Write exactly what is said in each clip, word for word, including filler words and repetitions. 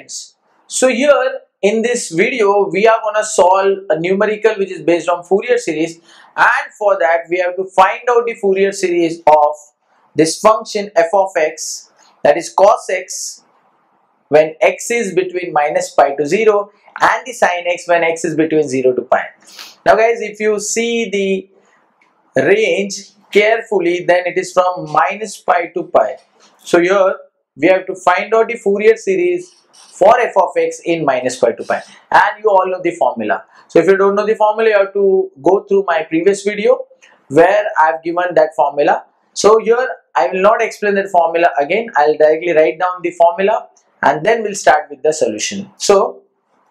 students, so here in this video we are gonna solve a numerical which is based on Fourier series, and for that we have to find out the Fourier series of this function f of x, that is cos x when x is between minus pi to zero, and the sin x when x is between zero to pi. Now guys, if you see the range carefully, then it is from minus pi to pi. So here we have to find out the Fourier series for f of x in minus pi to pi, and you all know the formula. So if you don't know the formula, you have to go through my previous video where I have given that formula. So here I will not explain that formula again. I'll directly write down the formula and then we'll start with the solution. So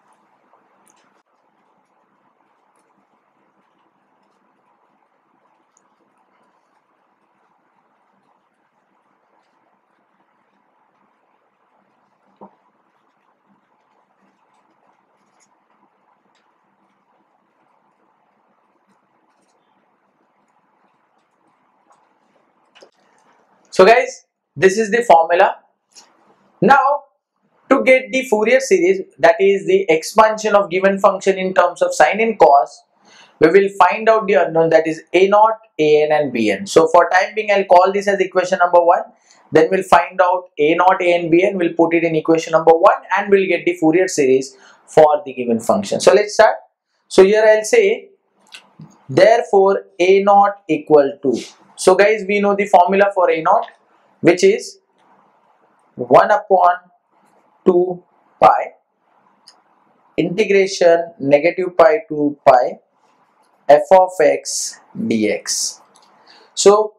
So guys, this is the formula. Now to get the Fourier series, that is the expansion of given function in terms of sine and cos, we will find out the unknown, that is a naught, an and bn. So for time being, I'll call this as equation number one. Then we'll find out a naught, an, bn. We'll put it in equation number one and we'll get the Fourier series for the given function. So let's start. So here I'll say, therefore a naught equal to. So guys, we know the formula for a naught, which is one upon two pi integration negative pi to pi f of x dx. So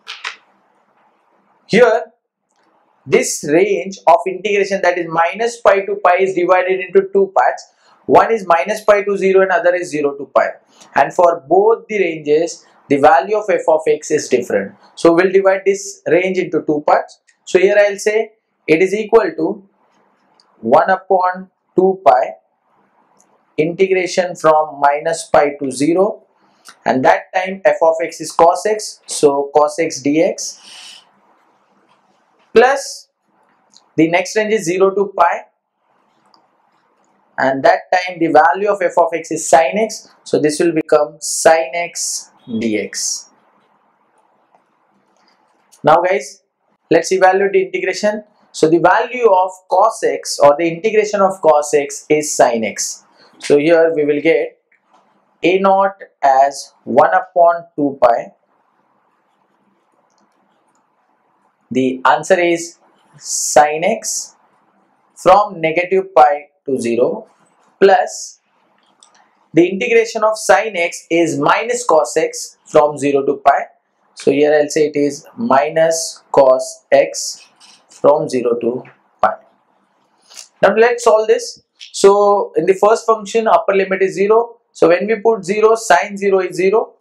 here this range of integration, that is minus pi to pi, is divided into two parts. One is minus pi to zero and other is zero to pi, and for both the ranges the value of f of x is different. So we'll divide this range into two parts. So here I'll say it is equal to one upon two pi integration from minus pi to zero, and that time f of x is cos x, so cos x dx, plus the next range is zero to pi, and that time the value of f of x is sin x, so this will become sin x dx. Now guys, let's evaluate the integration. So the value of cos x, or the integration of cos x, is sin x. So here we will get a naught as one upon two pi. The answer is sin x from negative pi to zero, plus the integration of sin x is minus cos x from zero to pi. So here I'll say it is minus cos x from zero to pi. Now let's solve this. So in the first function, upper limit is zero. So when we put zero, sin zero is zero.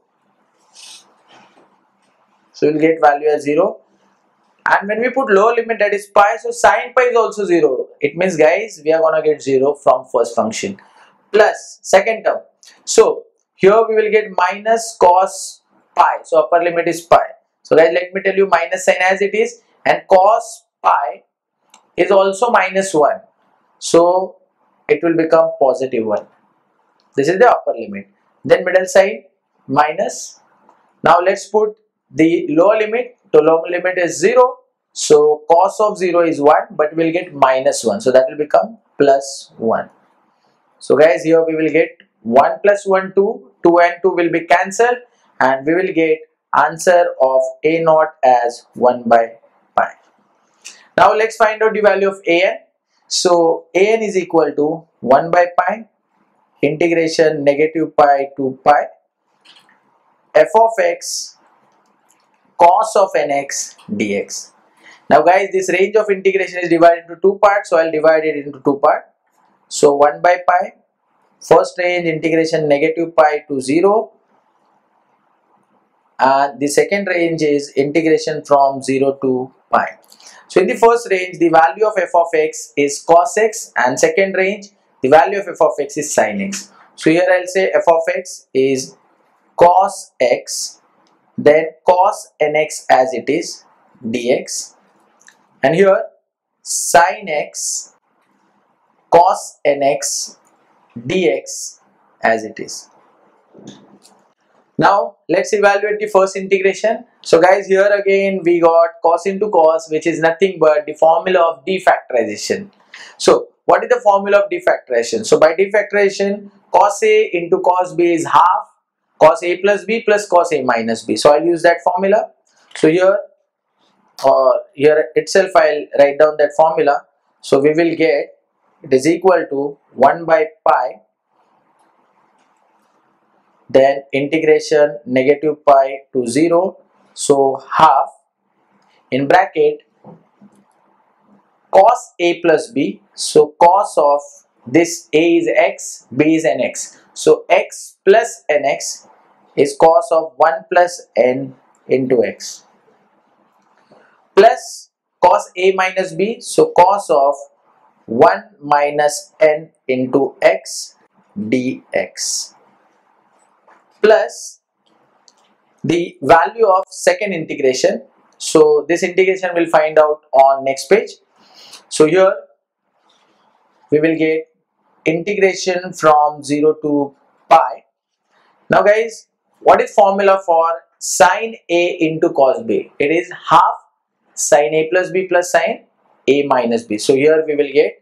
So we'll get value as zero. And when we put lower limit, that is pi, so sin pi is also zero. It means guys, we are gonna get zero from first function. Plus second term. So here we will get minus cos pi. So upper limit is pi. So guys, let me tell you minus sign as it is, and cos pi is also minus one. So it will become positive one. This is the upper limit. Then middle side minus. Now let's put the lower limit. The lower limit is zero. So cos of zero is one, but we'll get minus one. So that will become plus one. So guys, here we will get one plus one, two. two and two will be cancelled, and we will get answer of a naught as one by pi. Now let's find out the value of an. So an is equal to one by pi integration negative pi to pi f of x cos of nx dx. Now guys, this range of integration is divided into two parts, so I'll divide it into two parts. So one by pi, first range integration negative pi to zero, and the second range is integration from zero to pi. So in the first range, the value of f of x is cos x, and second range the value of f of x is sin x. So here I'll say f of x is cos x, then cos nx as it is dx, and here sin x cos nx dx as it is. Now let's evaluate the first integration. So guys, here again we got cos into cos, which is nothing but the formula of defactorization. So what is the formula of defactorization? So by defactorization, cos A into cos B is half cos A plus B plus cos A minus B. So I'll use that formula. So here or uh, here itself I'll write down that formula. So we will get it is equal to one by pi, then integration negative pi to zero, so half in bracket cos A plus B. So cos of this A is x, B is nx, so x plus nx is cos of one plus n into x, plus cos A minus B, so cos of one minus n into x dx, plus the value of second integration. So this integration we'll find out on next page. So here we will get integration from zero to pi. Now guys, what is formula for sin A into cos B? It is half sin A plus B plus sin A minus B. So here we will get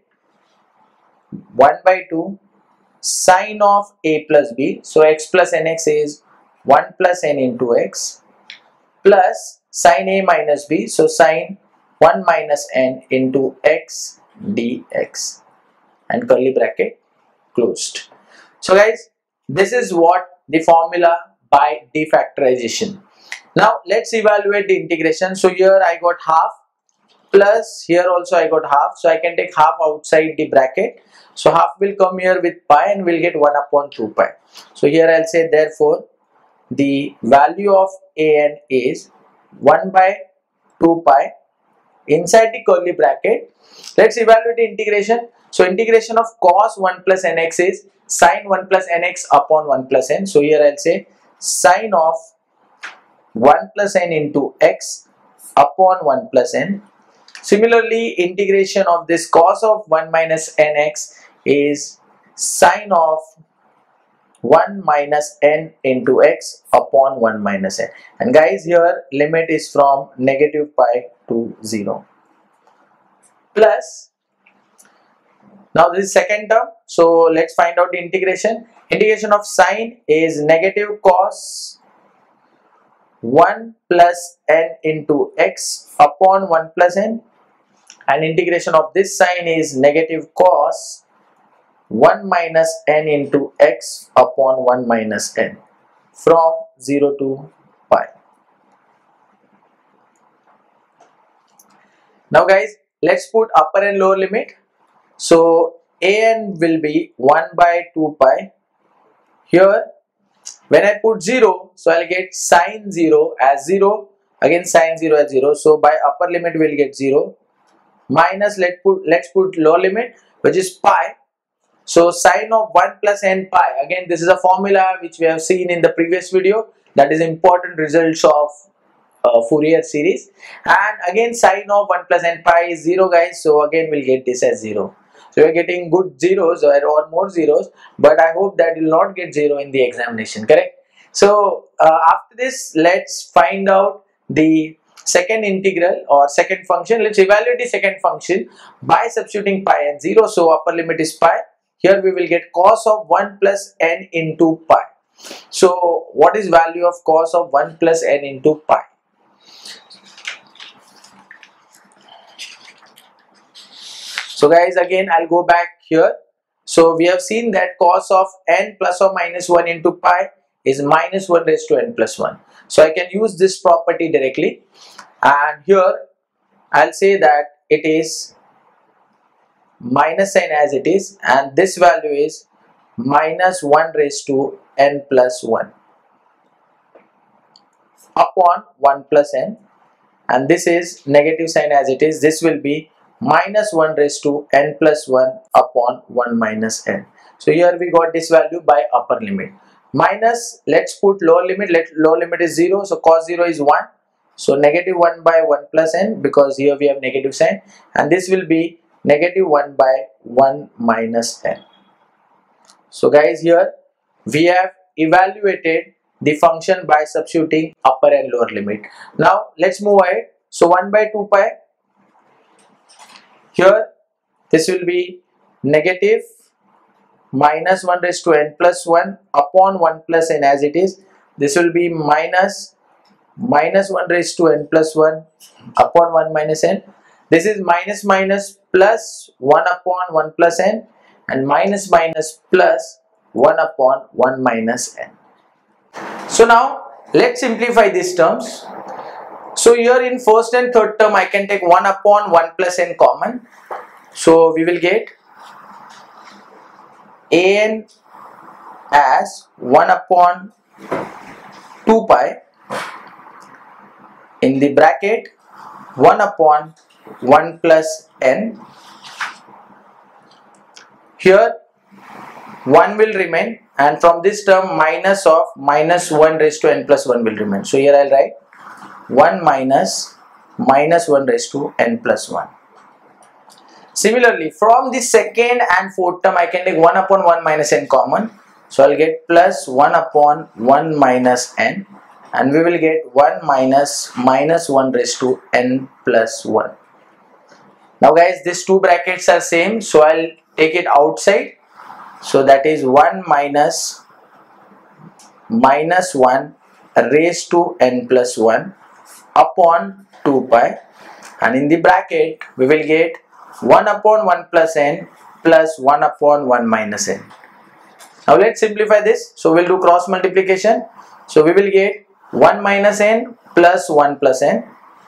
one by two sin of A plus B. So x plus nx is one plus n into x, plus sin A minus B. So sin one minus n into x dx, and curly bracket closed. So guys, this is what the formula by defactorization. Now let's evaluate the integration. So here I got half, plus here also I got half, so I can take half outside the bracket. So half will come here with pi and we'll get one upon two pi. So here I'll say therefore the value of an is one by two pi inside the curly bracket. Let's evaluate the integration. So integration of cos one plus nx is sin one plus nx upon one plus n. So here I'll say sin of one plus n into x upon one plus n. Similarly, integration of this cos of one minus nx is sin of one minus n into x upon one minus n. And guys, here limit is from negative pi to zero. Plus, now this is second term. So let's find out the integration. Integration of sin is negative cos one plus n into x upon one plus n, and integration of this sin is negative cos one minus n into x upon one minus n from zero to pi. Now guys, let's put upper and lower limit. So an will be one by two pi. Here when I put zero, so I'll get sin zero as zero, again sin zero as zero. So by upper limit we'll get zero, minus let put let's put lower limit, which is pi. So sin of one plus n pi, again this is a formula which we have seen in the previous video, that is important results of uh, Fourier series. And again sin of one plus n pi is zero guys, so again we'll get this as zero. So we are getting good zeros or, or more zeros, but I hope that you will not get zero in the examination, correct? So uh, after this, let's find out the second integral or second function. Let's evaluate the second function by substituting pi and zero. So upper limit is pi. Here we will get cos of one plus n into pi. So what is value of cos of one plus n into pi? So guys, again I'll go back here. So we have seen that cos of n plus or minus one into pi is minus one raised to n plus one. So I can use this property directly, and here I'll say that it is minus n as it is, and this value is minus one raised to n plus one upon one plus n, and this is negative sign as it is. This will be minus one raised to n plus one upon one minus n. So here we got this value by upper limit. Minus, let's put lower limit. Let lower limit is zero, so cos zero is one. So negative one by one plus n, because here we have negative sign, and this will be negative one by one minus n. So guys, here we have evaluated the function by substituting upper and lower limit. Now let's move ahead. So one by two pi, here this will be negative minus one raised to n plus one upon one plus n as it is. This will be minus minus one raised to n plus one upon one minus n. This is minus minus plus one upon one plus n, and minus minus plus one upon one minus n. So now let's simplify these terms. So here in first and third term I can take one upon one plus n common. So we will get an as one upon two pi in the bracket one upon one plus n. Here one will remain, and from this term minus of minus one raised to n plus one will remain. So here I will write one minus minus one raised to n plus one. Similarly, from the second and fourth term I can take one upon one minus n common. So I will get plus one upon one minus n, and we will get one minus minus one raised to n plus one. Now guys, these two brackets are same, so I will take it outside. So that is one minus minus one raised to n plus one upon two pi, and in the bracket we will get one upon one plus n plus one upon one minus n. Now let's simplify this. So we'll do cross multiplication. So we will get one minus n plus one plus n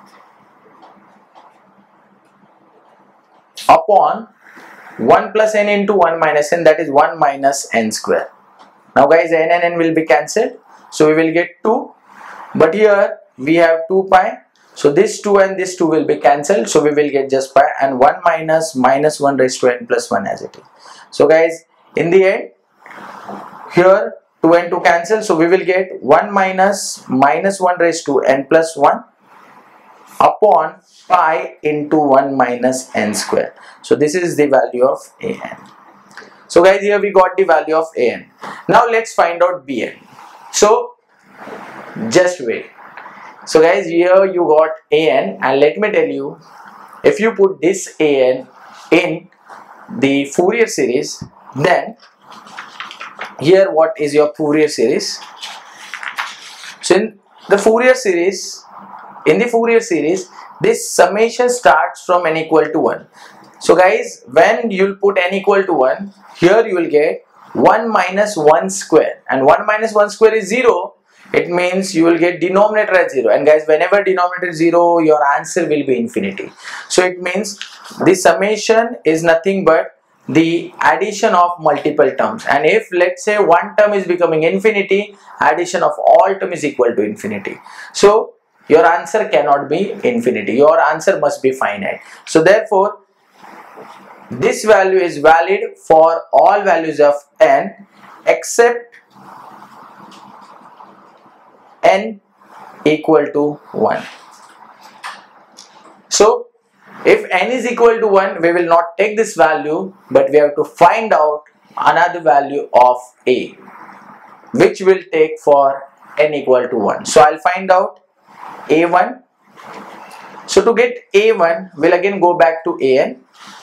upon one plus n into one minus n, that is one minus n square. Now guys, n and n will be cancelled, so we will get two, but here we have two pi, so this two and this two will be cancelled, so we will get just pi, and one minus minus one raised to n plus one as it is. So guys, in the end, here two and two cancel, so we will get one minus minus one raised to n plus one upon pi into one minus n square. So this is the value of an. So guys, here we got the value of an. Now let's find out bn. So just wait. So guys, here you got an, and let me tell you, if you put this an in the Fourier series, then here what is your Fourier series? So in the Fourier series, in the Fourier series, this summation starts from n equal to one. So guys, when you will put n equal to one, here you will get one minus one square, and one minus one square is zero. It means you will get denominator as zero, and guys, whenever denominator is zero, your answer will be infinity. So it means the summation is nothing but the addition of multiple terms, and if let's say one term is becoming infinity, addition of all term is equal to infinity. So your answer cannot be infinity, your answer must be finite. So therefore this value is valid for all values of n except n equal to one. So if n is equal to one, we will not take this value, but we have to find out another value of a, which will take for n equal to one. So I'll find out a one. So to get a one, we'll again go back to an.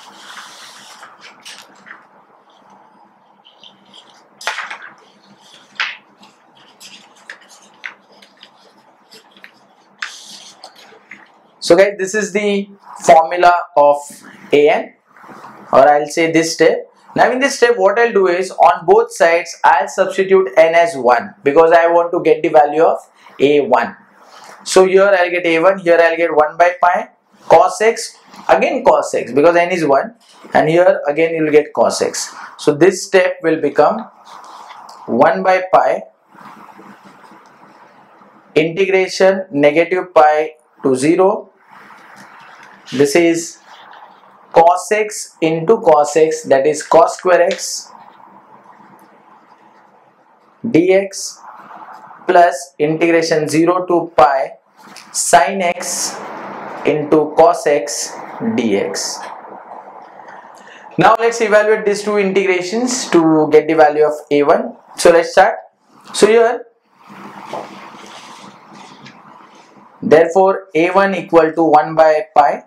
So guys, this is the formula of an, or I'll say this step. Now in this step, what I'll do is on both sides I'll substitute n as one, because I want to get the value of a one. So here I'll get a one, here I'll get one by pi cos x, again cos x because n is one, and here again you'll get cos x. So this step will become one by pi integration negative pi to zero. This is cos x into cos x, that is cos square x dx plus integration zero to pi sin x into cos x dx. Now let's evaluate these two integrations to get the value of a one. So let's start. So here, therefore a one equal to one by pi.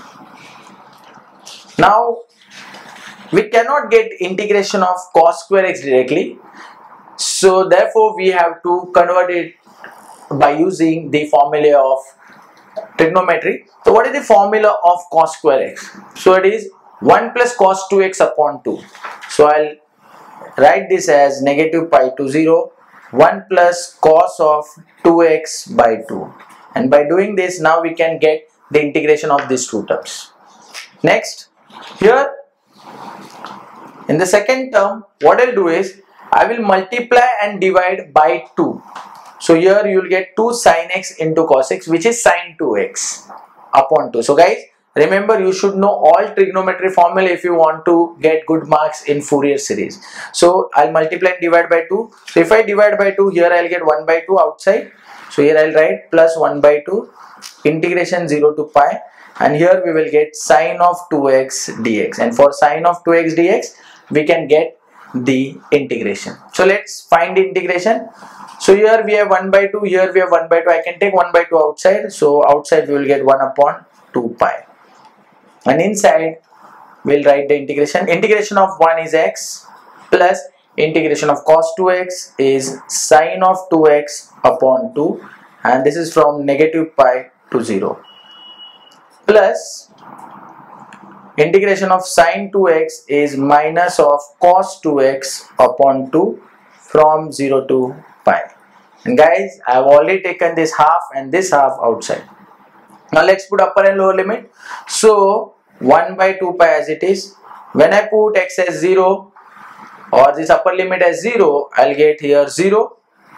Now we cannot get integration of cos square x directly, so therefore we have to convert it by using the formula of trigonometry. So what is the formula of cos square x? So it is one plus cos two x upon two. So I'll write this as negative pi to zero, one plus cos of two x by two, and by doing this now we can get the integration of these two terms. Next, here in the second term, what I'll do is I will multiply and divide by two. So here you will get two sin x into cos x, which is sin two x upon two. So guys, remember, you should know all trigonometry formula if you want to get good marks in Fourier series. So I'll multiply and divide by two. So if I divide by two, here I'll get one by two outside. So here I'll write plus one by two integration zero to pi, and here we will get sin of two x dx, and for sin of two x dx we can get the integration. So let's find the integration. So here we have one by two, here we have one by two. I can take one by two outside, so outside we will get one upon two pi, and inside we'll write the integration. Integration of one is x plus integration of cos two x is sin of two x upon two, and this is from negative pi to zero, plus integration of sin two x is minus of cos two x upon two from zero to pi. And guys, I have already taken this half and this half outside. Now let's put upper and lower limit. So one by two pi as it is. When I put x as zero or this upper limit as zero, I'll get here zero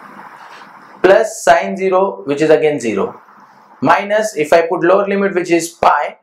plus sin zero, which is again zero, minus if I put lower limit, which is pi,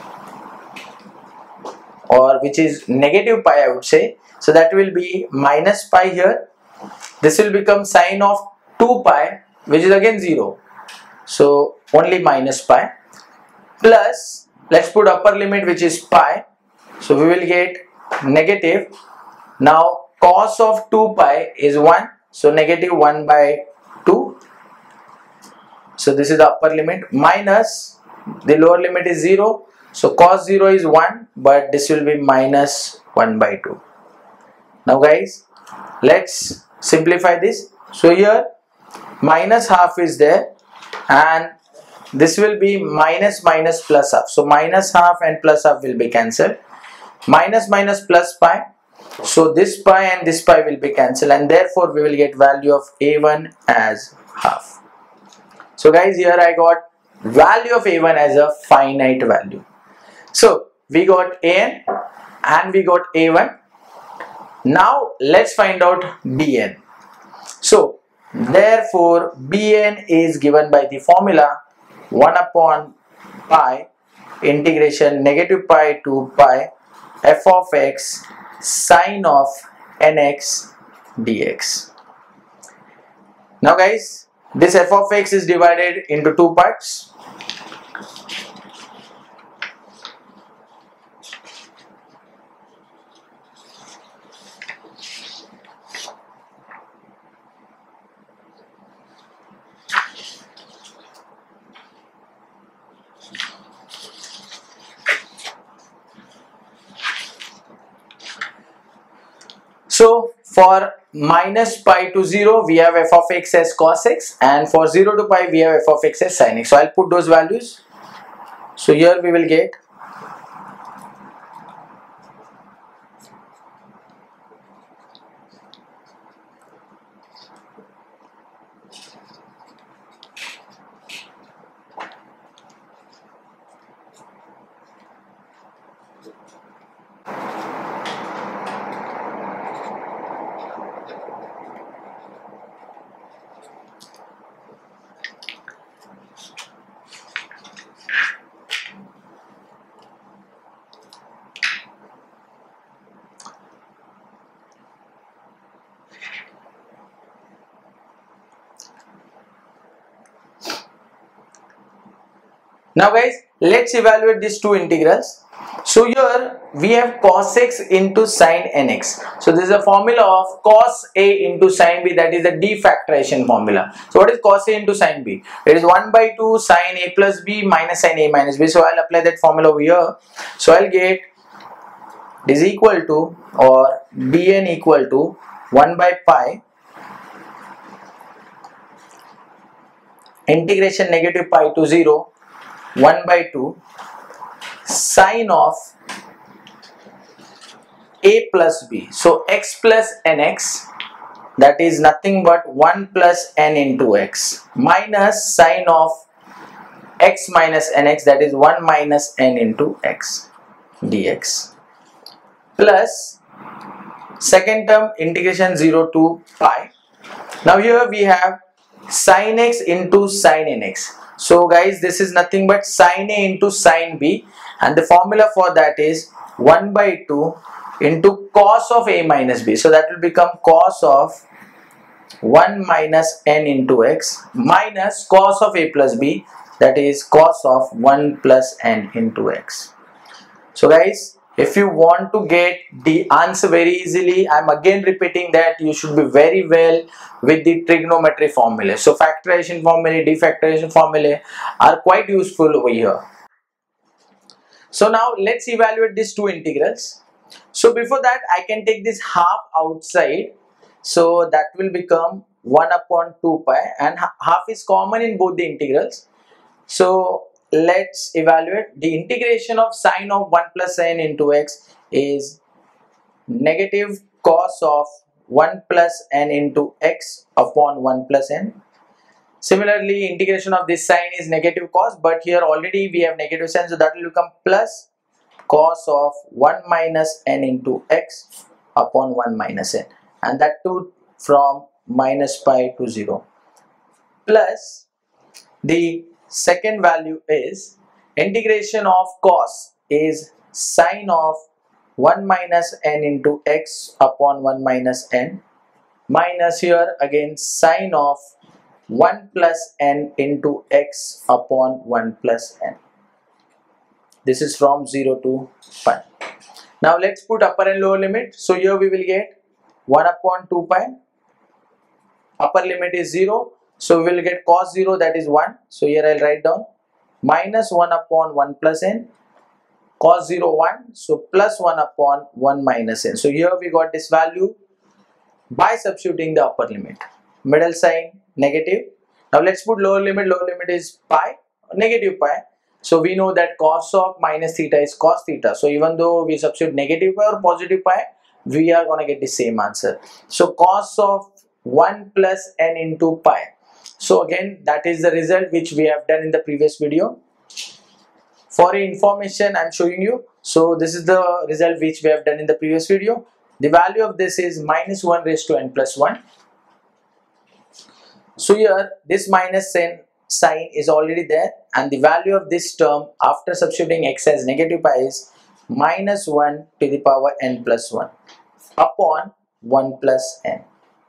or which is negative pi, I would say. So that will be minus pi here. This will become sin of two pi, which is again zero. So only minus pi, plus let's put upper limit, which is pi. So we will get negative. Now cos of two pi is one. So negative one by two. So this is the upper limit, minus the lower limit is zero. So cos zero is one, but this will be minus one by two. Now guys, let's simplify this. So here minus half is there, and this will be minus minus plus half. So minus half and plus half will be cancelled. Minus minus plus pi. So this pi and this pi will be cancelled, and therefore we will get value of a one as half. So guys, here I got value of a one as a finite value. So we got an and we got a one. Now let's find out bn. So therefore bn is given by the formula one upon pi integration negative pi to pi f of x sine of nx dx. Now guys, this f of x is divided into two parts. So for minus pi to zero, we have f of x as cos x, and for zero to pi, we have f of x as sin x. So I'll put those values. So here we will get now guys, let's evaluate these two integrals. So here we have cos x into sin nx. So this is a formula of cos a into sin b, that is the defactorization formula. So what is cos a into sin b? It is one by two sin a plus b minus sin a minus b. So I'll apply that formula over here. So I'll get it is equal to, or bn equal to one by pi integration negative pi to zero one by two sine of a plus b. So x plus nx, that is nothing but one plus n into x, minus sine of x minus nx, that is one minus n into x dx, plus second term integration zero to pi. Now here we have sin x into sin nx. So guys, this is nothing but sin a into sin b, and the formula for that is one by two into cos of a minus b. So that will become cos of one minus n into x minus cos of a plus b, that is cos of one plus n into x. So guys, if you want to get the answer very easily, I am again repeating that you should be very well with the trigonometry formula. So factorization formula, defactorization formula are quite useful over here. So now let's evaluate these two integrals. So before that, I can take this half outside. So that will become one upon two pi, and half is common in both the integrals. So let's evaluate. The integration of sine of one plus n into x is negative cos of one plus n into x upon one plus n. Similarly, integration of this sine is negative cos, but here already we have negative sign, so that will become plus cos of one minus n into x upon one minus n, and that too from minus pi to zero, plus the second value is integration of cos is sine of one minus n into x upon one minus n, minus here again sine of one plus n into x upon one plus n. This is from zero to pi. Now let's put upper and lower limit. So here we will get one upon two pi. Upper limit is zero. So we will get cos zero, that is one. So here I'll write down minus one upon one plus n. Cos zero, one. So plus one upon one minus n. So here we got this value by substituting the upper limit. Middle sign negative. Now let's put lower limit. Lower limit is pi, negative pi. So we know that cos of minus theta is cos theta. So even though we substitute negative pi or positive pi, we are going to get the same answer. So cos of one plus n into pi. So again, that is the result which we have done in the previous video. For information, I am showing you. So this is the result which we have done in the previous video. The value of this is minus one raised to n plus one. So here this minus n sign is already there, and the value of this term after substituting x as negative pi is minus one to the power n plus one upon one plus n,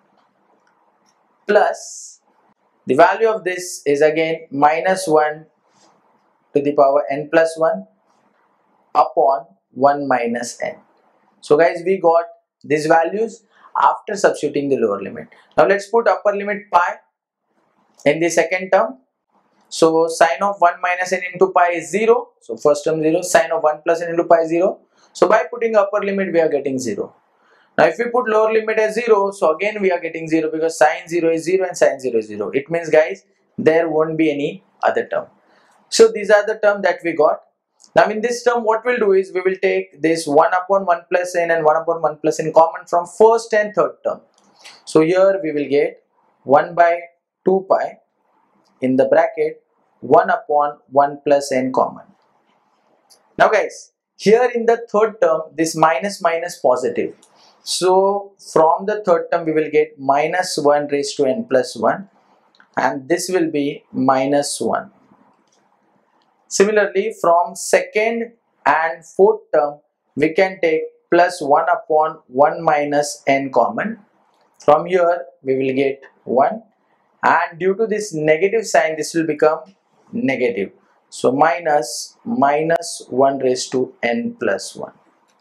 plus the value of this is again minus one to the power n plus one upon one minus n. So guys, we got these values after substituting the lower limit. Now let's put upper limit pi in the second term. So sine of one minus n into pi is zero. So first term zero, sine of one plus n into pi is zero. So by putting upper limit we are getting zero. Now if we put lower limit as zero, so again we are getting zero, because sine zero is zero and sine zero is zero. It means guys, there won't be any other term. So these are the term that we got. Now in this term what we'll do is we will take this one upon one plus n and one upon one plus n common from first and third term. So here we will get one by two pi in the bracket one upon one plus n common. Now guys, here in the third term this minus minus positive. So from the third term we will get minus one raised to n plus one, and this will be minus one. Similarly, from second and fourth term we can take plus one upon one minus n common. From here we will get one, and due to this negative sign this will become negative. So minus minus one raised to n plus one.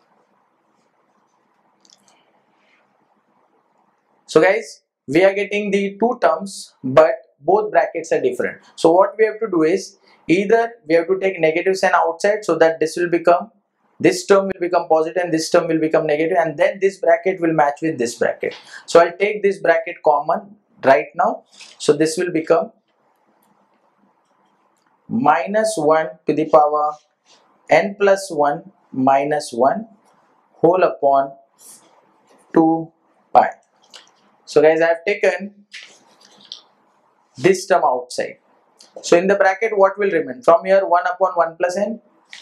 So guys, we are getting the two terms, but both brackets are different. So what we have to do is, either we have to take negative sign outside, so that this will become, this term will become positive and this term will become negative, and then this bracket will match with this bracket. So I'll take this bracket common right now. So this will become minus one to the power n plus one minus one whole upon two pi. So guys, I have taken this term outside. So in the bracket, what will remain? From here, one upon one plus n.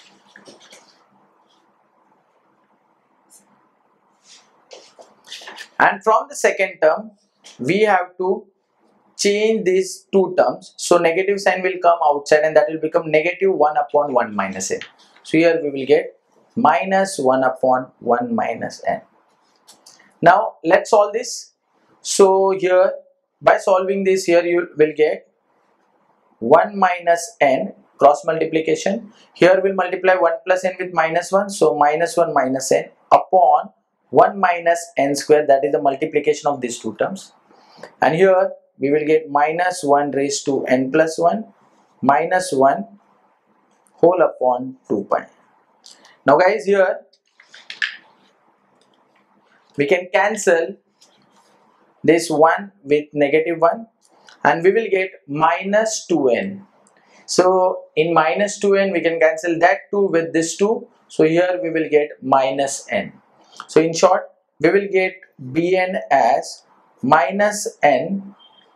And from the second term, we have to change these two terms. So negative sign will come outside and that will become negative one upon one minus n. So here we will get minus one upon one minus n. Now let's solve this. So here, by solving this, here you will get one minus n, cross multiplication. Here we'll multiply one plus n with minus one, so minus one minus n upon one minus n square, that is the multiplication of these two terms. And here we will get minus one raised to n plus one minus one whole upon two pi. Now guys, here we can cancel this one with negative one and we will get minus two n. So in minus two n we can cancel that two with this two, so here we will get minus n. So in short, we will get bn as minus n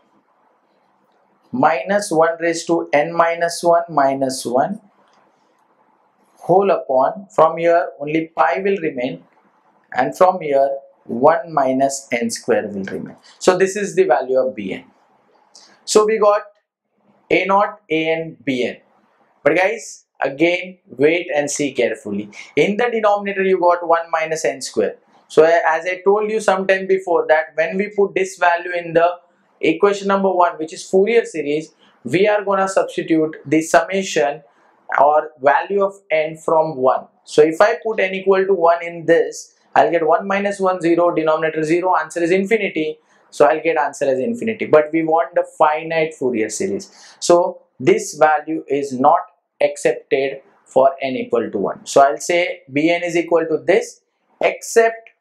minus one raised to n minus one minus one whole upon, from here only pi will remain, and from here one minus n square will remain. So this is the value of bn. So we got a naught, an, bn. But guys, again wait and see carefully. In the denominator you got one minus n square. So as I told you sometime before, that when we put this value in the equation number one, which is Fourier series, we are gonna substitute the summation or value of n from one. So if I put n equal to one in this, I'll get one minus one, zero, denominator zero, answer is infinity. So I'll get answer as infinity. But we want the finite Fourier series. So this value is not accepted for n equal to one. So I'll say bn is equal to this, except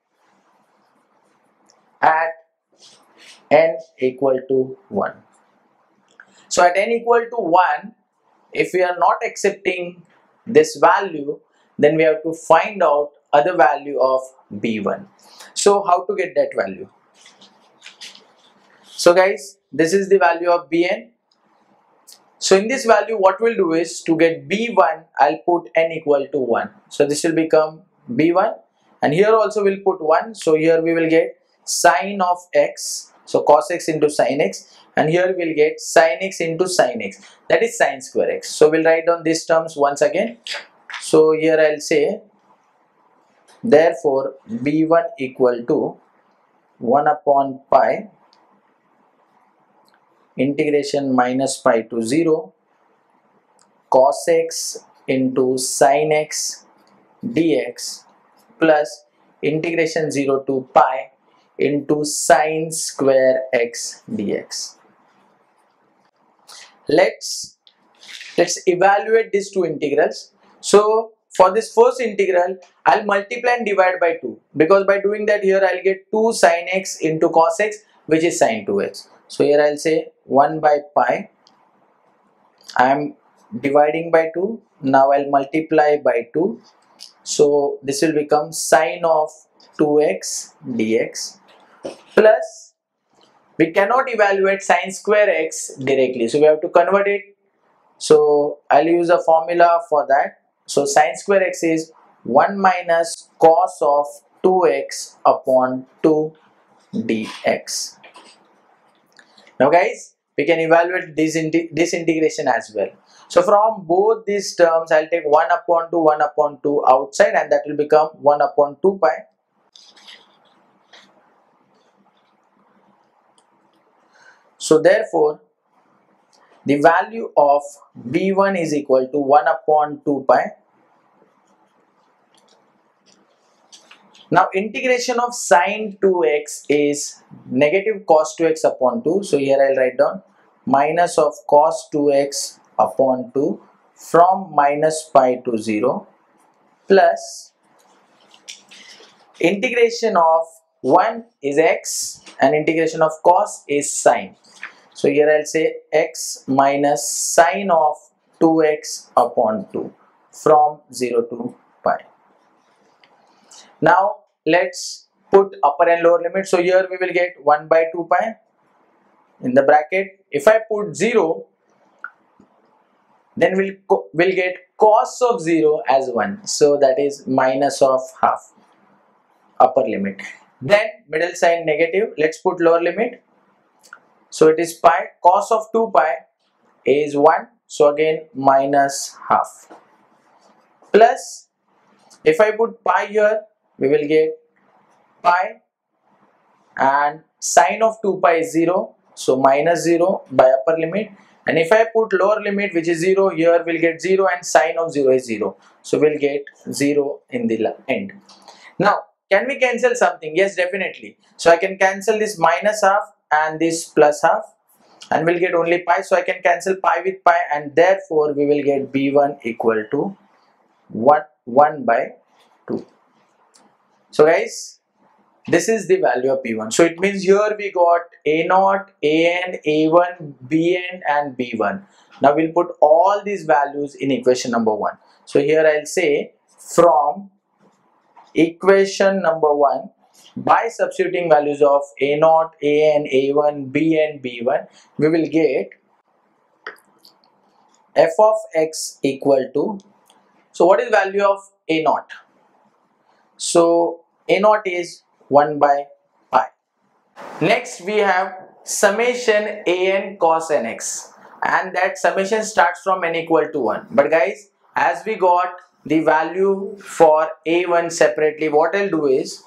at n equal to one. So at n equal to one, if we are not accepting this value, then we have to find out other value of b one. So how to get that value? So guys, this is the value of bn. So in this value, what we'll do is, to get b one, I'll put n equal to one. So this will become b one, and here also we'll put one. So here we will get sine of x, so cos x into sine x, and here we'll get sine x into sine x, that is sine square x. So we'll write down these terms once again. So here I'll say, therefore b one equal to one upon pi integration minus pi to zero cos x into sin x dx plus integration zero to pi into sine square x dx. Let's let's evaluate these two integrals. So for this first integral, I'll multiply and divide by two, because by doing that, here I'll get two sin x into cos x, which is sin two x. So here I'll say one by pi, I am dividing by two, now I'll multiply by two, so this will become sine of two x dx, plus we cannot evaluate sine square x directly, so we have to convert it. So I'll use a formula for that. So sine square x is one minus cos of two x upon two dx. Now guys, we can evaluate this, integ this integration as well. So from both these terms, I'll take one upon two, one upon two outside, and that will become one upon two pi. So therefore, the value of b one is equal to one upon two pi. Now integration of sine two x is negative cos two x upon two. So here I'll write down minus of cos two x upon two from minus pi to zero plus integration of one is x and integration of cos is sine. So here I'll say x minus sine of two x upon two from zero to pi. Now let's put upper and lower limit. So here we will get one by two pi in the bracket. If I put zero, then we'll, we'll get cos of zero as one. So that is minus of half upper limit. Then middle sign negative. Let's put lower limit. So it is pi. Cos of two pi is one. So again minus half. Plus if I put pi here, we will get pi and sine of two pi is zero, so minus zero by upper limit, and if I put lower limit which is zero, here we'll get zero and sine of zero is zero, so we'll get zero in the end. Now can we cancel something? Yes, definitely. So I can cancel this minus half and this plus half and we'll get only pi, so I can cancel pi with pi and therefore we will get b one equal to one, one by two. So guys, this is the value of b one. So it means here we got a zero, an, a one, bn and b one. Now we'll put all these values in equation number one. So here I'll say from equation number one, by substituting values of a zero, an, a one, bn, b one, we will get f of x equal to, so what is value of a zero? So a zero is one by pi. Next we have summation an cos nx, and that summation starts from n equal to one. But guys, as we got the value for a one separately, what I'll do is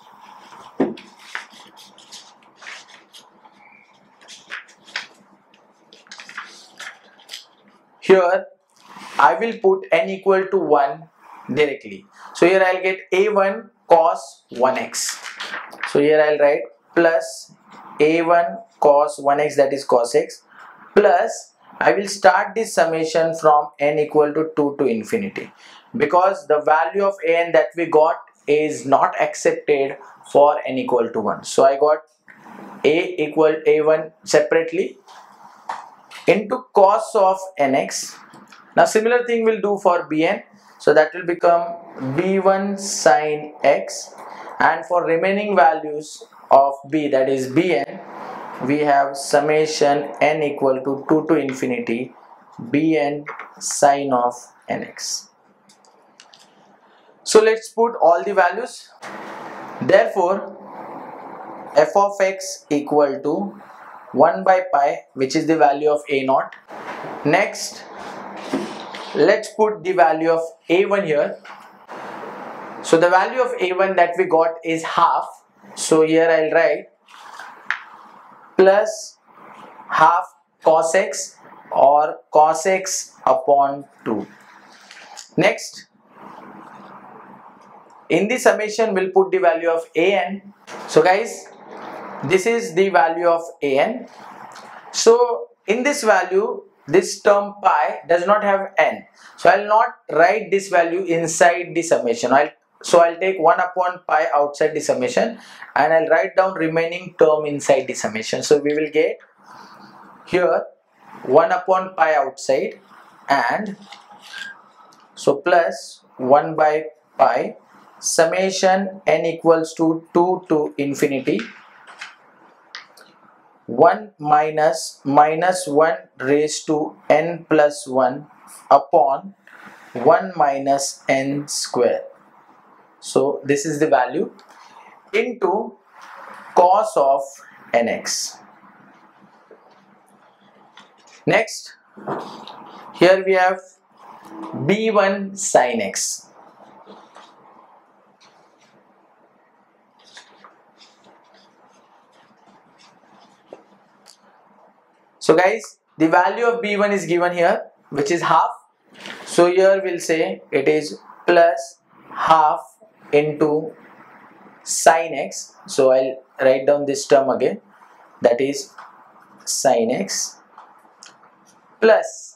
here I will put n equal to one directly. So here I'll get a one cos one x. So here I'll write plus a one cos one x, that is cos x, plus I will start this summation from n equal to two to infinity, because the value of an that we got is not accepted for n equal to one. So I got a equal a one separately into cos of nx. Now similar thing will do for bn, so that will become b one sin x, and for remaining values of b, that is bn, we have summation n equal to two to infinity bn sin of nx. So let's put all the values. Therefore f of x equal to one by pi, which is the value of a zero. Next let's put the value of a one here. So the value of a one that we got is half, so here I'll write plus half cos x or cos x upon two. Next in the summation we'll put the value of an. So guys, this is the value of an. So in this value, this term pi does not have n, so I'll not write this value inside the summation. I'll so I'll take one upon pi outside the summation and I'll write down remaining term inside the summation. So we will get here one upon pi outside, and so plus one by pi summation n equals to two to infinity one minus minus one raised to n plus one upon one minus n square. So this is the value into cos of nx. Next here we have b one sin x. So guys, the value of b one is given here, which is half. So here we'll say it is plus half into sin x. So I'll write down this term again, that is sin x, plus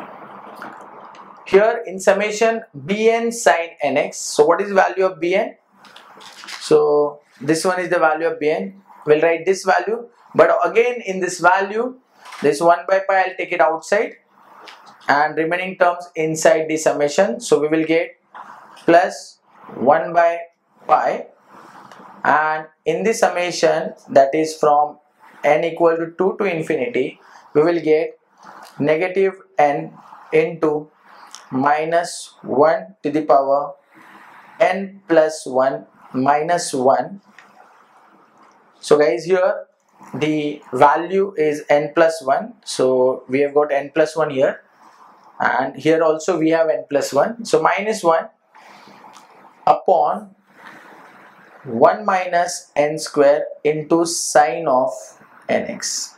here in summation bn sin nx. So what is the value of bn? So this one is the value of bn. We'll write this value, but again in this value, this one by pi I'll take it outside and remaining terms inside the summation. So we will get plus one by pi, and in the summation, that is from n equal to two to infinity, we will get negative n into minus one to the power n plus one minus one. So guys, here the value is n plus one, so we have got n plus one here, and here also we have n plus one. So minus one upon one minus n square into sine of nx.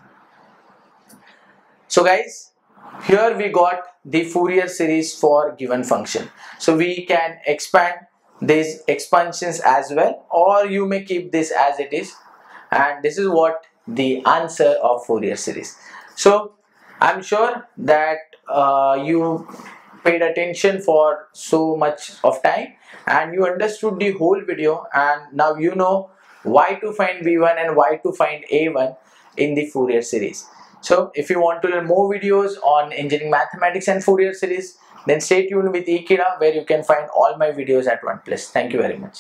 So guys, here we got the Fourier series for given function. So we can expand these expansions as well, or you may keep this as it is, and this is what the answer of Fourier series. So I'm sure that uh, you paid attention for so much of time and you understood the whole video, and now you know why to find b one and why to find a one in the Fourier series. So if you want to learn more videos on engineering mathematics and Fourier series, then stay tuned with Ekeeda, where you can find all my videos at one place. Thank you very much.